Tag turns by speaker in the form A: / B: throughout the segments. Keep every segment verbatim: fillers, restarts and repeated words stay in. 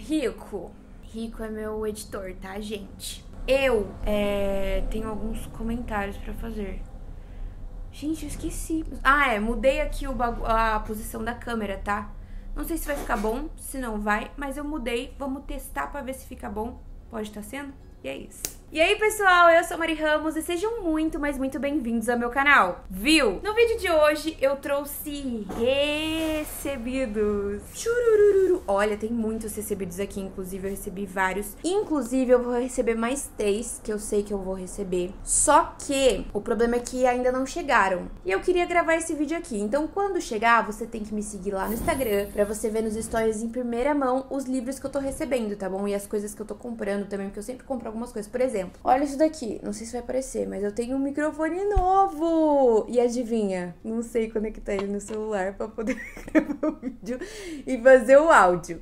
A: Rico. Rico é meu editor, tá, gente? Eu é, tenho alguns comentários pra fazer. Gente, eu esqueci. Ah, é, mudei aqui o bagu- a posição da câmera, tá? Não sei se vai ficar bom, se não vai, mas eu mudei. Vamos testar pra ver se fica bom. Pode estar sendo? E é isso. E aí, pessoal, eu sou a Mari Ramos e sejam muito, mas muito bem-vindos ao meu canal. Viu? No vídeo de hoje eu trouxe recebidos. Churururu. Olha, tem muitos recebidos aqui, inclusive eu recebi vários. Inclusive eu vou receber mais três, que eu sei que eu vou receber. Só que o problema é que ainda não chegaram. E eu queria gravar esse vídeo aqui. Então quando chegar, você tem que me seguir lá no Instagram pra você ver nos stories em primeira mão os livros que eu tô recebendo, tá bom? E as coisas que eu tô comprando também, porque eu sempre compro algumas coisas. Por exemplo, olha isso daqui, não sei se vai aparecer, mas eu tenho um microfone novo. E adivinha? Não sei conectar ele no celular pra poder gravar o vídeo e fazer o áudio.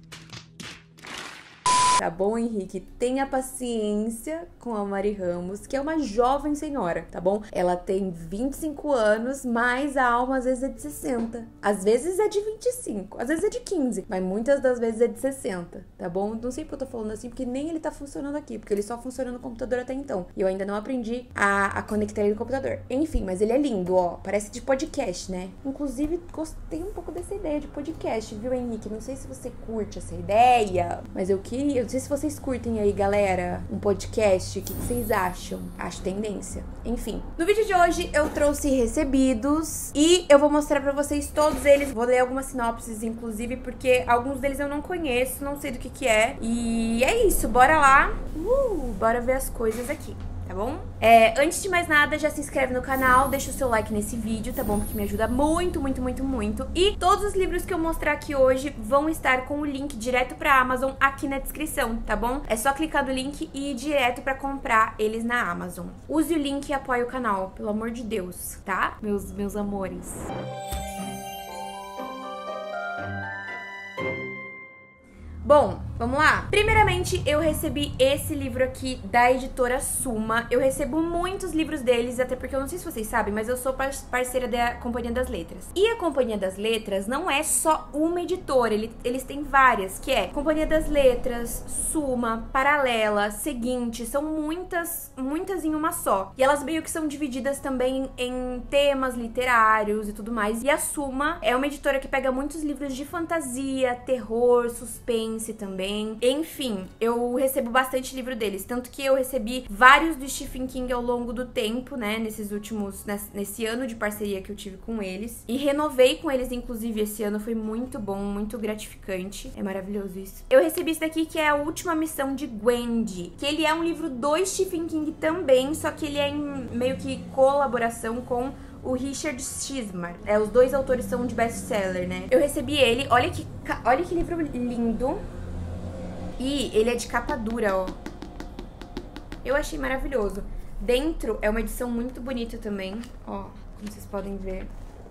A: Tá bom, Henrique? Tenha paciência com a Mari Ramos, que é uma jovem senhora, tá bom? Ela tem vinte e cinco anos, mas a alma às vezes é de sessenta. Às vezes é de vinte e cinco, às vezes é de quinze, mas muitas das vezes é de sessenta, tá bom? Não sei porque eu tô falando assim, porque nem ele tá funcionando aqui, porque ele só funciona no computador até então. E eu ainda não aprendi a, a conectar ele no computador. Enfim, mas ele é lindo, ó. Parece de podcast, né? Inclusive, gostei um pouco dessa ideia de podcast, viu, Henrique? Não sei se você curte essa ideia, mas eu queria... Não sei se vocês curtem aí, galera, um podcast. O que vocês acham? Acho tendência. Enfim. No vídeo de hoje, eu trouxe recebidos e eu vou mostrar pra vocês todos eles. Vou ler algumas sinopses, inclusive, porque alguns deles eu não conheço, não sei do que que é. E é isso, bora lá. Uh, bora ver as coisas aqui. Tá bom? É, antes de mais nada, já se inscreve no canal, deixa o seu like nesse vídeo, tá bom? Porque me ajuda muito, muito, muito, muito. E todos os livros que eu mostrar aqui hoje vão estar com o link direto pra Amazon aqui na descrição, tá bom? É só clicar no link e ir direto pra comprar eles na Amazon. Use o link e apoie o canal, pelo amor de Deus, tá? Meus, meus amores. Bom, vamos lá? Primeiramente, eu recebi esse livro aqui da editora Suma. Eu recebo muitos livros deles, até porque eu não sei se vocês sabem, mas eu sou parceira da Companhia das Letras. E a Companhia das Letras não é só uma editora, eles têm várias, que é Companhia das Letras, Suma, Paralela, Seguinte, são muitas, muitas em uma só. E elas meio que são divididas também em temas literários e tudo mais. E a Suma é uma editora que pega muitos livros de fantasia, terror, suspense, também. Enfim, eu recebo bastante livro deles, tanto que eu recebi vários do Stephen King ao longo do tempo, né, nesses últimos, nesse ano de parceria que eu tive com eles, e renovei com eles, inclusive, esse ano, foi muito bom, muito gratificante, é maravilhoso isso. Eu recebi esse daqui, que é A Última Missão de Gwendy, que ele é um livro do Stephen King também, só que ele é em meio que colaboração com o Richard Chizmar. É, os dois autores são de best-seller, né? Eu recebi ele. Olha que, olha que livro lindo. E ele é de capa dura, ó. Eu achei maravilhoso. Dentro é uma edição muito bonita também, ó. Como vocês podem ver.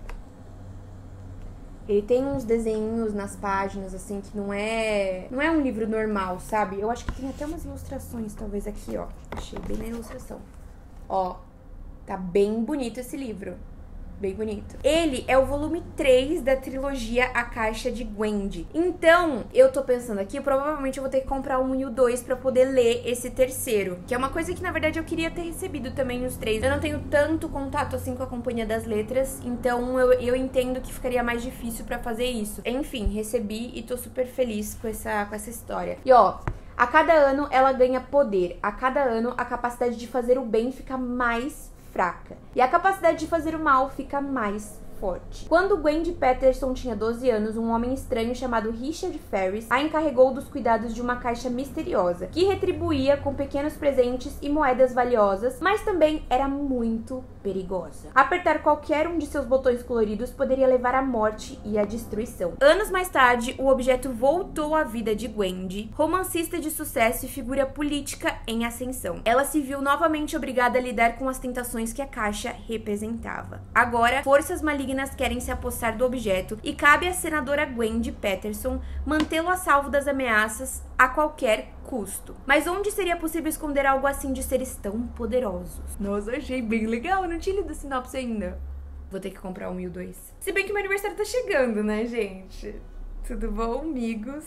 A: Ele tem uns desenhos nas páginas, assim, que não é... Não é um livro normal, sabe? Eu acho que tem até umas ilustrações, talvez, aqui, ó. Achei bem na ilustração. Ó. Tá bem bonito esse livro. Bem bonito. Ele é o volume três da trilogia A Caixa de Gwendy. Então, eu tô pensando aqui, provavelmente eu vou ter que comprar o um e o dois pra poder ler esse terceiro. Que é uma coisa que, na verdade, eu queria ter recebido também os três. Eu não tenho tanto contato, assim, com a Companhia das Letras. Então, eu, eu entendo que ficaria mais difícil pra fazer isso. Enfim, recebi e tô super feliz com essa, com essa história. E, ó... A cada ano, ela ganha poder. A cada ano, a capacidade de fazer o bem fica mais fraca. E a capacidade de fazer o mal fica mais forte. Quando Gwendy Peterson tinha doze anos, um homem estranho chamado Richard Ferris a encarregou dos cuidados de uma caixa misteriosa, que retribuía com pequenos presentes e moedas valiosas, mas também era muito perigosa. Apertar qualquer um de seus botões coloridos poderia levar à morte e à destruição. Anos mais tarde, o objeto voltou à vida de Gwendy, romancista de sucesso e figura política em ascensão. Ela se viu novamente obrigada a lidar com as tentações que a caixa representava. Agora, forças malignas querem se apossar do objeto e cabe à senadora Gwendy Peterson mantê-lo a salvo das ameaças a qualquer custo. Mas onde seria possível esconder algo assim de seres tão poderosos? Nossa, achei bem legal, eu não tinha lido a sinopse ainda. Vou ter que comprar um e o dois. Se bem que meu aniversário tá chegando, né, gente? Tudo bom, amigos?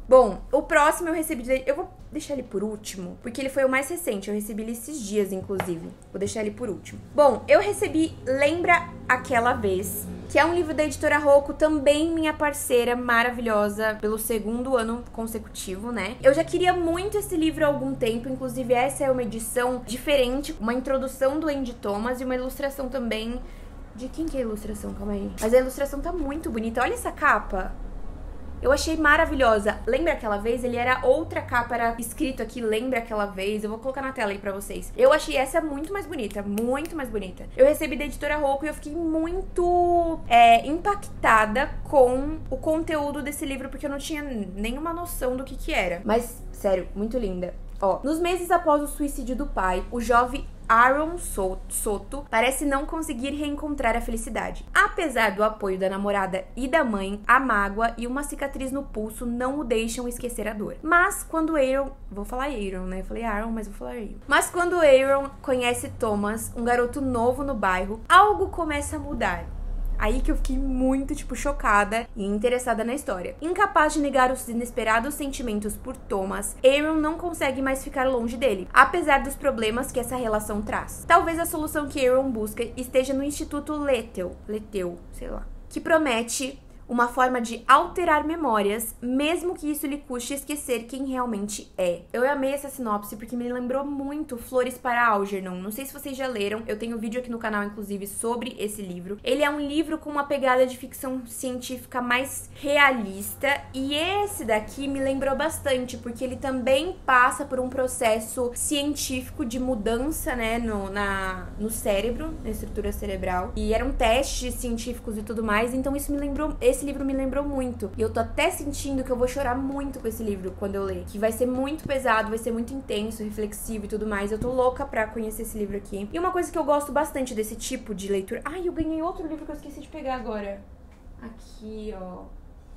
A: Bom, o próximo eu recebi... De... Eu vou deixar ele por último, porque ele foi o mais recente. Eu recebi ele esses dias, inclusive. Vou deixar ele por último. Bom, eu recebi Lembra Aquela Vez, que é um livro da editora Rocco, também minha parceira maravilhosa, pelo segundo ano consecutivo, né? Eu já queria muito esse livro há algum tempo, inclusive essa é uma edição diferente, uma introdução do Andy Thomas e uma ilustração também... De quem que é a ilustração? Calma aí. Mas a ilustração tá muito bonita. Olha essa capa. Eu achei maravilhosa. Lembra Aquela Vez? Ele era outra capa, era escrito aqui, Lembra Aquela Vez. Eu vou colocar na tela aí pra vocês. Eu achei essa muito mais bonita, muito mais bonita. Eu recebi da editora Rocco e eu fiquei muito é, impactada com o conteúdo desse livro, porque eu não tinha nenhuma noção do que que era. Mas, sério, muito linda. Ó, nos meses após o suicídio do pai, o jovem Aaron Soto parece não conseguir reencontrar a felicidade. Apesar do apoio da namorada e da mãe, a mágoa e uma cicatriz no pulso não o deixam esquecer a dor. Mas quando Aaron... Vou falar Aaron, né? Eu falei Aaron, mas vou falar Aaron. Mas quando Aaron conhece Thomas, um garoto novo no bairro, algo começa a mudar. Aí que eu fiquei muito, tipo, chocada e interessada na história. Incapaz de negar os inesperados sentimentos por Thomas, Aaron não consegue mais ficar longe dele, apesar dos problemas que essa relação traz. Talvez a solução que Aaron busca esteja no Instituto Leteu, Leteu, sei lá, que promete uma forma de alterar memórias, mesmo que isso lhe custe esquecer quem realmente é. Eu amei essa sinopse porque me lembrou muito Flores para Algernon. Não sei se vocês já leram, eu tenho um vídeo aqui no canal, inclusive, sobre esse livro. Ele é um livro com uma pegada de ficção científica mais realista, e esse daqui me lembrou bastante, porque ele também passa por um processo científico de mudança, né, no, na, no cérebro, na estrutura cerebral, e eram testes científicos e tudo mais, então isso me lembrou... Esse livro me lembrou muito. E eu tô até sentindo que eu vou chorar muito com esse livro quando eu ler. Que vai ser muito pesado, vai ser muito intenso, reflexivo e tudo mais. Eu tô louca pra conhecer esse livro aqui. E uma coisa que eu gosto bastante desse tipo de leitura... Ai, eu ganhei outro livro que eu esqueci de pegar agora. Aqui, ó.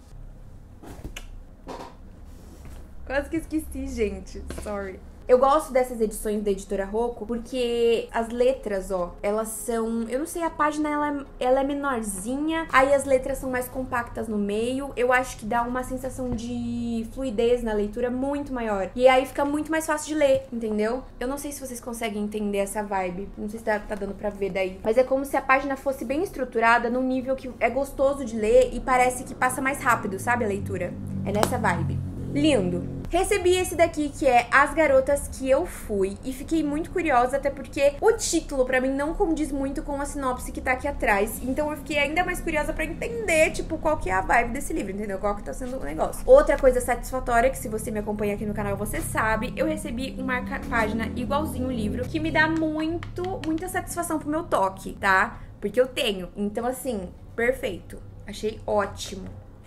A: Quase que esqueci, gente. Sorry. Eu gosto dessas edições da editora Rocco porque as letras, ó, elas são... Eu não sei, a página ela, ela é menorzinha, aí as letras são mais compactas no meio. Eu acho que dá uma sensação de fluidez na leitura muito maior. E aí fica muito mais fácil de ler, entendeu? Eu não sei se vocês conseguem entender essa vibe. Não sei se tá, tá dando pra ver daí. Mas é como se a página fosse bem estruturada num nível que é gostoso de ler e parece que passa mais rápido, sabe, a leitura? É nessa vibe. Lindo. Recebi esse daqui, que é As Garotas que Eu Fui, e fiquei muito curiosa, até porque o título pra mim não condiz muito com a sinopse que tá aqui atrás, então eu fiquei ainda mais curiosa pra entender, tipo, qual que é a vibe desse livro, entendeu? Qual que tá sendo o negócio. Outra coisa satisfatória, que se você me acompanha aqui no canal, você sabe, eu recebi uma página igualzinho o livro, que me dá muito, muita satisfação pro meu toque, tá? Porque eu tenho, então assim, perfeito. Achei ótimo.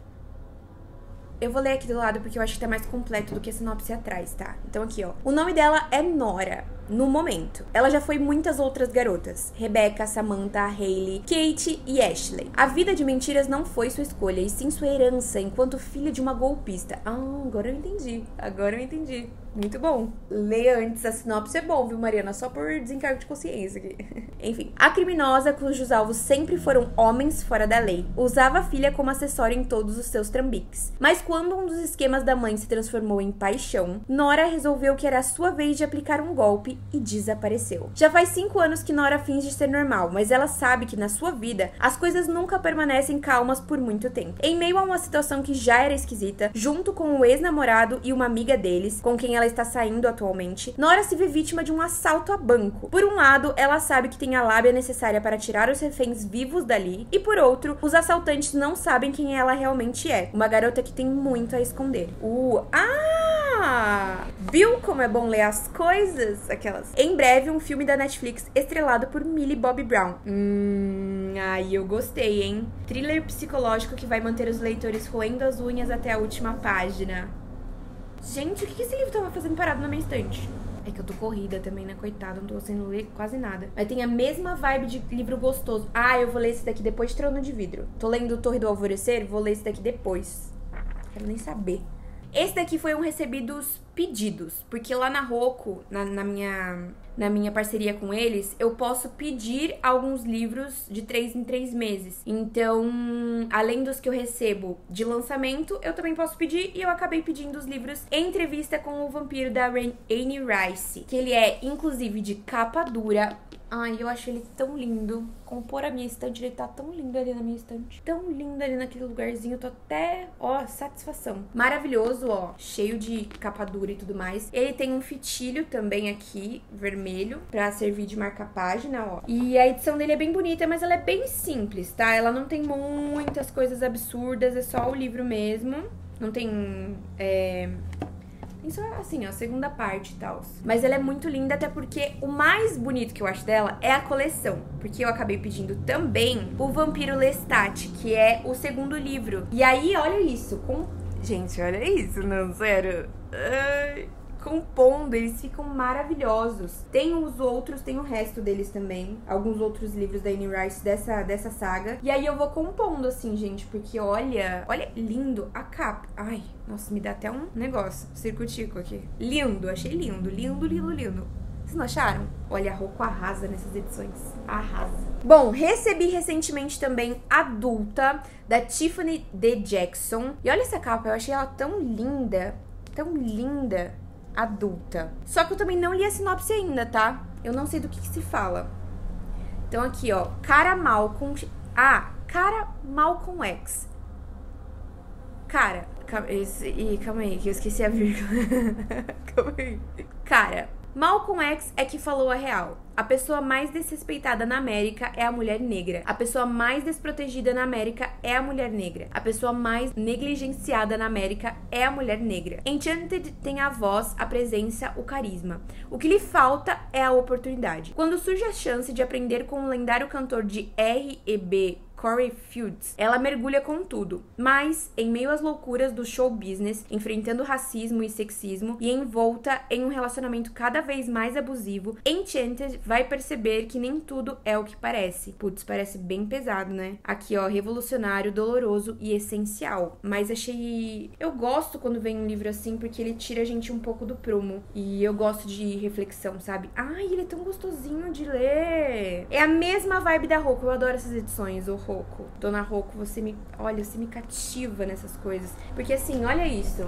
A: Eu vou ler aqui do lado porque eu acho que tá mais completo do que a sinopse atrás, tá? Então aqui, ó. O nome dela é Nora, no momento. Ela já foi muitas outras garotas. Rebecca, Samantha, Hailey, Kate e Ashley. A vida de mentiras não foi sua escolha, e sim sua herança enquanto filha de uma golpista. Ah, agora eu entendi. Agora eu entendi. Muito bom. Leia antes, a sinopse é bom, viu, Mariana? Só por desencargo de consciência aqui. Enfim. A criminosa, cujos alvos sempre foram homens fora da lei, usava a filha como acessório em todos os seus trambiques. Mas quando um dos esquemas da mãe se transformou em paixão, Nora resolveu que era a sua vez de aplicar um golpe e desapareceu. Já faz cinco anos que Nora finge ser normal, mas ela sabe que na sua vida as coisas nunca permanecem calmas por muito tempo. Em meio a uma situação que já era esquisita, junto com o ex-namorado e uma amiga deles, com quem ela está saindo atualmente, Nora se vê vítima de um assalto a banco. Por um lado, ela sabe que tem a lábia necessária para tirar os reféns vivos dali, e por outro, os assaltantes não sabem quem ela realmente é. Uma garota que tem muito a esconder. Uh, ah! Viu como é bom ler as coisas? Aquelas. Em breve, um filme da Netflix estrelado por Millie Bobby Brown. Hum, ai, eu gostei, hein? Thriller psicológico que vai manter os leitores roendo as unhas até a última página. Gente, o que esse livro tava fazendo parado na minha estante? É que eu tô corrida também, né? Coitada, não tô conseguindo ler quase nada. Mas tem a mesma vibe de livro gostoso. Ah, eu vou ler esse daqui depois de Trono de Vidro. Tô lendo Torre do Alvorecer, vou ler esse daqui depois. Quero nem saber. Esse daqui foi um recebidos pedidos, porque lá na Roku, na, na minha... na minha parceria com eles, eu posso pedir alguns livros de três em três meses. Então, além dos que eu recebo de lançamento, eu também posso pedir, e eu acabei pedindo os livros Entrevista com o Vampiro, da Anne Rice, que ele é, inclusive, de capa dura. Ai, eu acho ele tão lindo. Compor a minha estante, ele tá tão lindo ali na minha estante. Tão lindo ali naquele lugarzinho. Tô até, ó, satisfação. Maravilhoso, ó. Cheio de capa dura e tudo mais. Ele tem um fitilho também aqui, vermelho, pra servir de marca-página, ó. E a edição dele é bem bonita, mas ela é bem simples, tá? Ela não tem muitas coisas absurdas, é só o livro mesmo. Não tem, é... Tem só, assim, ó, a segunda parte e tal. Mas ela é muito linda, até porque o mais bonito que eu acho dela é a coleção. Porque eu acabei pedindo também o Vampiro Lestat, que é o segundo livro. E aí, olha isso. Com... Gente, olha isso, não, sério. Ai... compondo, eles ficam maravilhosos. Tem os outros, tem o resto deles também. Alguns outros livros da Anne Rice dessa, dessa saga. E aí eu vou compondo assim, gente, porque olha, olha, lindo a capa. Ai, nossa, me dá até um negócio, circutico aqui. Lindo, achei lindo, lindo, lindo, lindo. Vocês não acharam? Olha, a Roku arrasa nessas edições. Arrasa. Bom, recebi recentemente também Adulta, da Tiffany D. Jackson. E olha essa capa, eu achei ela tão linda, tão linda. Adulta. Só que eu também não li a sinopse ainda, tá? Eu não sei do que, que se fala. Então aqui, ó. Cara Malcolm... Ah, Cara Malcolm X. Cara... Calma, esse, ih, calma aí, que eu esqueci a vírgula. Calma aí. Cara... Malcolm X é que falou a real. A pessoa mais desrespeitada na América é a mulher negra. A pessoa mais desprotegida na América é a mulher negra. A pessoa mais negligenciada na América é a mulher negra. Enchanted tem a voz, a presença, o carisma. O que lhe falta é a oportunidade. Quando surge a chance de aprender com o lendário cantor de R e B, Corey Fields, ela mergulha com tudo, mas em meio às loucuras do show business, enfrentando racismo e sexismo e envolta em um relacionamento cada vez mais abusivo, Enchanted vai perceber que nem tudo é o que parece. Putz, parece bem pesado, né? Aqui, ó, revolucionário, doloroso e essencial. Mas achei... Eu gosto quando vem um livro assim, porque ele tira a gente um pouco do prumo. E eu gosto de reflexão, sabe? Ai, ele é tão gostosinho de ler. É a mesma vibe da Roku. Eu adoro essas edições, o Roku. Dona Roku, você me... Olha, você me cativa nessas coisas. Porque assim, olha isso.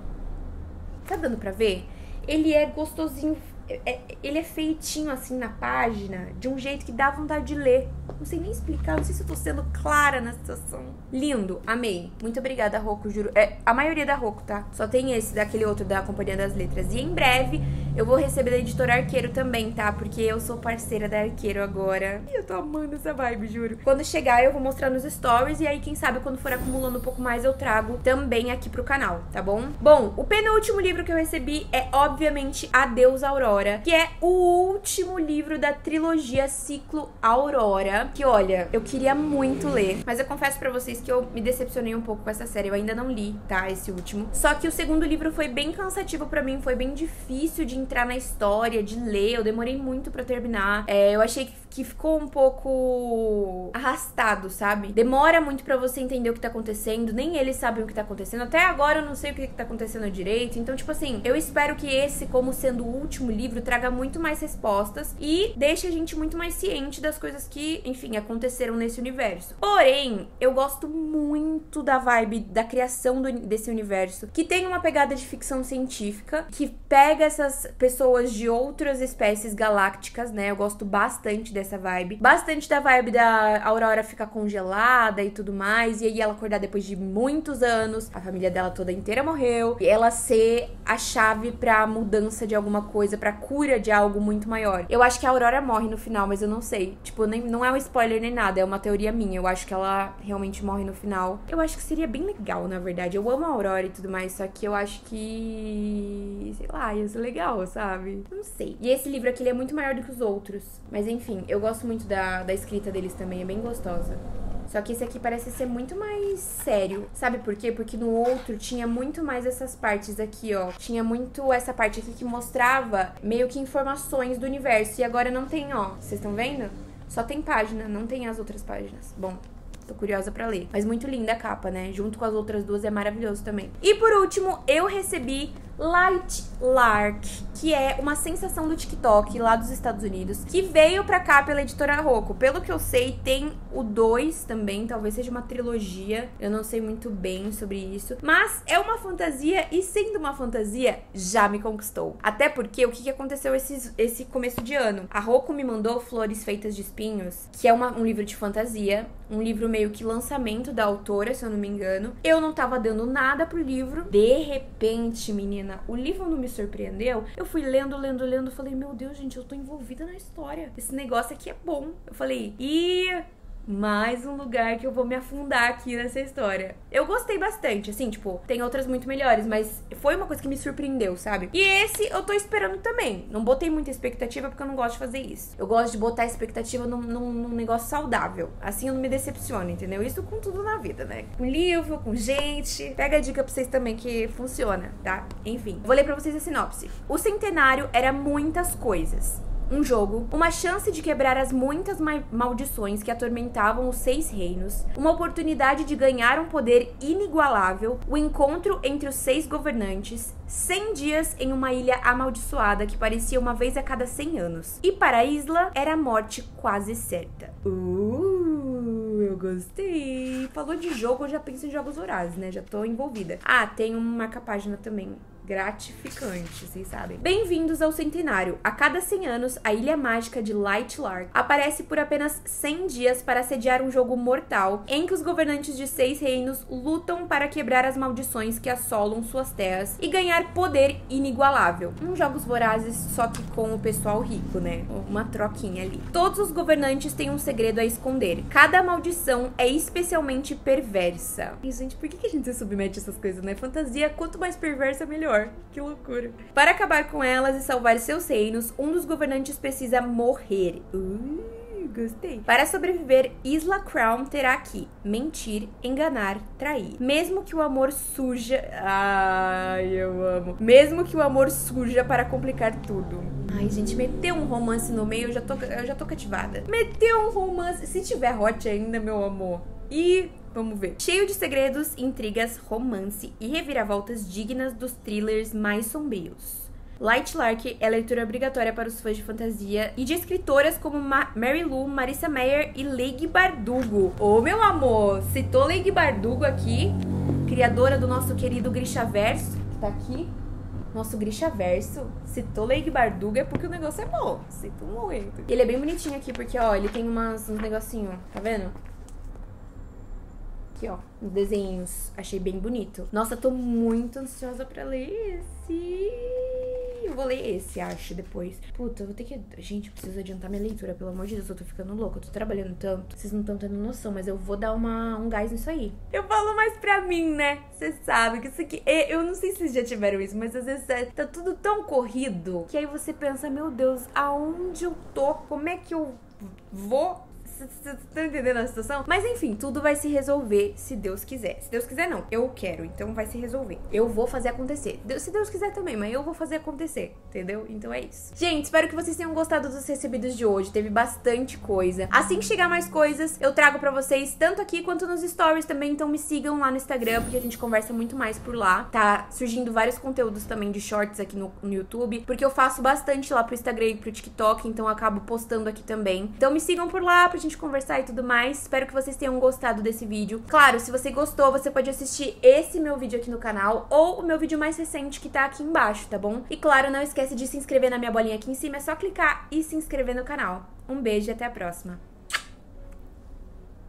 A: Tá dando pra ver? Ele é gostosinho... Ele é feitinho assim na página, de um jeito que dá vontade de ler. Não sei nem explicar, não sei se eu tô sendo clara na situação. Lindo, amei. Muito obrigada, Roku, juro. É a maioria da Roku, tá? Só tem esse, daquele outro da Companhia das Letras. E em breve eu vou receber da editora Arqueiro também, tá? Porque eu sou parceira da Arqueiro agora. E eu tô amando essa vibe, juro. Quando chegar eu vou mostrar nos stories, e aí quem sabe quando for acumulando um pouco mais eu trago também aqui pro canal, tá bom? Bom, o penúltimo livro que eu recebi é obviamente Adeus Aurora, que é o último livro da trilogia Ciclo Aurora, que olha, eu queria muito ler, mas eu confesso pra vocês que eu me decepcionei um pouco com essa série. Eu ainda não li, tá, esse último. Só que o segundo livro foi bem cansativo pra mim, foi bem difícil de entrar na história, de ler, eu demorei muito pra terminar. É, eu achei que que ficou um pouco arrastado, sabe? Demora muito pra você entender o que tá acontecendo, nem eles sabem o que tá acontecendo. Até agora eu não sei o que tá acontecendo direito. Então, tipo assim, eu espero que esse, como sendo o último livro, traga muito mais respostas e deixe a gente muito mais ciente das coisas que, enfim, aconteceram nesse universo. Porém, eu gosto muito da vibe da criação do, desse universo, que tem uma pegada de ficção científica, que pega essas pessoas de outras espécies galácticas, né? Eu gosto bastante dessa essa vibe. Bastante da vibe da Aurora ficar congelada e tudo mais, e aí ela acordar depois de muitos anos, a família dela toda inteira morreu, e ela ser a chave pra mudança de alguma coisa, pra cura de algo muito maior. Eu acho que a Aurora morre no final, mas eu não sei. Tipo, nem, não é um spoiler nem nada, é uma teoria minha. Eu acho que ela realmente morre no final. Eu acho que seria bem legal, na verdade. Eu amo a Aurora e tudo mais, só que eu acho que... sei lá, ia ser legal, sabe? Não sei. E esse livro aqui, ele é muito maior do que os outros. Mas enfim, eu gosto muito da, da escrita deles também, é bem gostosa. Só que esse aqui parece ser muito mais sério. Sabe por quê? Porque no outro tinha muito mais essas partes aqui, ó. Tinha muito essa parte aqui que mostrava meio que informações do universo. E agora não tem, ó. Vocês estão vendo? Só tem página, não tem as outras páginas. Bom, Tô curiosa pra ler. Mas muito linda a capa, né? Junto com as outras duas é maravilhoso também. E por último, eu recebi Light Lark, que é uma sensação do TikTok lá dos Estados Unidos, que veio pra cá pela editora Rocco. Pelo que eu sei, tem o dois também, talvez seja uma trilogia. Eu não sei muito bem sobre isso. Mas é uma fantasia e sendo uma fantasia, já me conquistou. Até porque o que, que aconteceu esse, esse começo de ano? A Rocco me mandou Flores Feitas de Espinhos, que é uma, um livro de fantasia, um livro meio que lançamento da autora, se eu não me engano. Eu não tava dando nada pro livro. De repente, menina, o livro não me surpreendeu. Eu fui lendo, lendo, lendo. Falei, meu Deus, gente, eu tô envolvida na história. Esse negócio aqui é bom. Eu falei, e... mais um lugar que eu vou me afundar aqui nessa história. Eu gostei bastante, assim, tipo, tem outras muito melhores, mas foi uma coisa que me surpreendeu, sabe? E esse eu tô esperando também. Não botei muita expectativa porque eu não gosto de fazer isso. Eu gosto de botar expectativa num, num, num negócio saudável. Assim eu não me decepciono, entendeu? Isso com tudo na vida, né? Com livro, com gente. Pega a dica pra vocês também que funciona, tá? Enfim, vou ler pra vocês a sinopse. O Centenário era muitas coisas. Um jogo, uma chance de quebrar as muitas ma- maldições que atormentavam os seis reinos, uma oportunidade de ganhar um poder inigualável, o encontro entre os seis governantes, cem dias em uma ilha amaldiçoada que parecia uma vez a cada cem anos. E para a Isla, era a morte quase certa. Uh, eu gostei. Falou de jogo, eu já penso em Jogos Vorazes, né? Já tô envolvida. Ah, tem um marca-página também. Gratificante, vocês sabem. Bem-vindos ao Centenário. A cada cem anos, a Ilha Mágica de Light Lark aparece por apenas cem dias para sediar um jogo mortal em que os governantes de seis reinos lutam para quebrar as maldições que assolam suas terras e ganhar poder inigualável. Um Jogos Vorazes, só que com o pessoal rico, né? Uma troquinha ali. Todos os governantes têm um segredo a esconder. Cada maldição é especialmente perversa. E, gente, por que que a gente se submete a essas coisas, né? Fantasia, quanto mais perversa, melhor. Que loucura. Para acabar com elas e salvar seus reinos, um dos governantes precisa morrer. Uh, gostei. Para sobreviver, Isla Crown terá que mentir, enganar, trair. Mesmo que o amor suja... Ai, eu amo. Mesmo que o amor suja para complicar tudo. Ai, gente, meteu um romance no meio, eu já tô, eu já tô cativada. Meteu um romance... Se tiver hot ainda, meu amor. E... vamos ver. Cheio de segredos, intrigas, romance e reviravoltas dignas dos thrillers mais sombrios. Light Lark é leitura obrigatória para os fãs de fantasia e de escritoras como Ma Mary Lou, Marissa Meyer e Leigh Bardugo. Ô, meu amor, citou Leigh Bardugo aqui, criadora do nosso querido Grishaverso, que tá aqui. Nosso Grishaverso, citou Leigh Bardugo é porque o negócio é bom. Sinto muito. E ele é bem bonitinho aqui porque, ó, ele tem umas, uns negocinhos, tá vendo? Aqui, ó, os desenhos. Achei bem bonito. Nossa, tô muito ansiosa pra ler esse. Eu vou ler esse, acho, depois. Puta, eu vou ter que... Gente, eu preciso adiantar minha leitura, pelo amor de Deus, eu tô ficando louca. Eu tô trabalhando tanto. Vocês não estão tendo noção, mas eu vou dar uma, um gás nisso aí. Eu falo mais pra mim, né? Vocês sabem que isso aqui... Eu não sei se vocês já tiveram isso, mas às vezes é, tá tudo tão corrido que aí você pensa, meu Deus, aonde eu tô? Como é que eu vou... Vocês estão entendendo a situação? Mas enfim, tudo vai se resolver se Deus quiser. Se Deus quiser, não. Eu quero, então vai se resolver. Eu vou fazer acontecer. Deus, se Deus quiser também, mas eu vou fazer acontecer, entendeu? Então é isso. Gente, espero que vocês tenham gostado dos recebidos de hoje. Teve bastante coisa. Assim que chegar mais coisas, eu trago pra vocês, tanto aqui quanto nos stories também. Então me sigam lá no Instagram, porque a gente conversa muito mais por lá. Tá surgindo vários conteúdos também de shorts aqui no, no YouTube, porque eu faço bastante lá pro Instagram e pro TikTok, então eu acabo postando aqui também. Então me sigam por lá pra gente conversar e tudo mais. Espero que vocês tenham gostado desse vídeo. Claro, se você gostou, você pode assistir esse meu vídeo aqui no canal ou o meu vídeo mais recente que tá aqui embaixo, tá bom? E claro, não esquece de se inscrever na minha bolinha aqui em cima, é só clicar e se inscrever no canal. Um beijo e até a próxima.